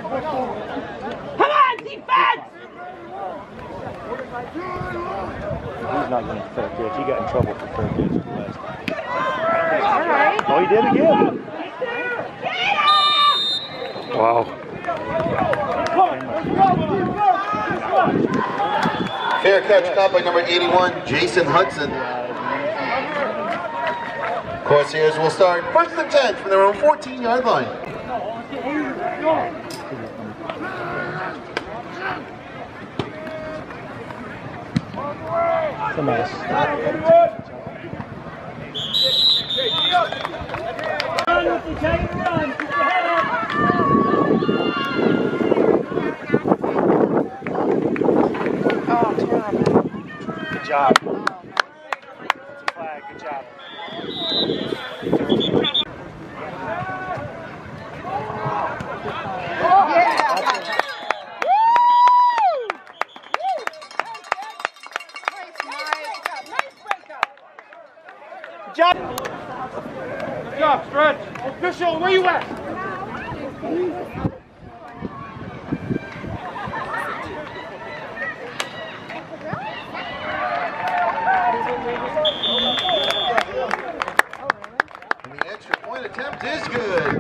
Come on, defense! He's not going to fair catch. He got in trouble for fair catch last time. All right. Oh, he did again. Wow. Fair catch caught by number 81, Jason Hudson. Corsairs will start 1st and 10 from their own 14-yard line. It's a mess. Good job. That's a flag. Good job. Good job. Good job, Stretch. Official, where you at? And the extra point attempt is good.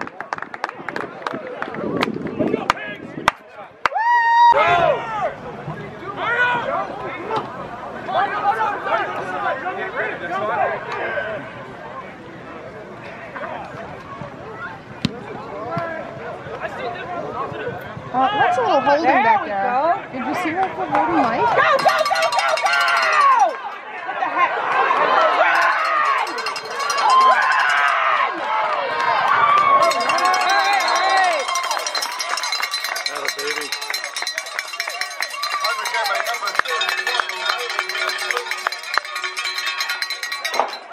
That's a little holding back there. Did you see that for holding Mike? Go, go, go, go, go! What the heck? Run! Atta baby. Undercut by number 30.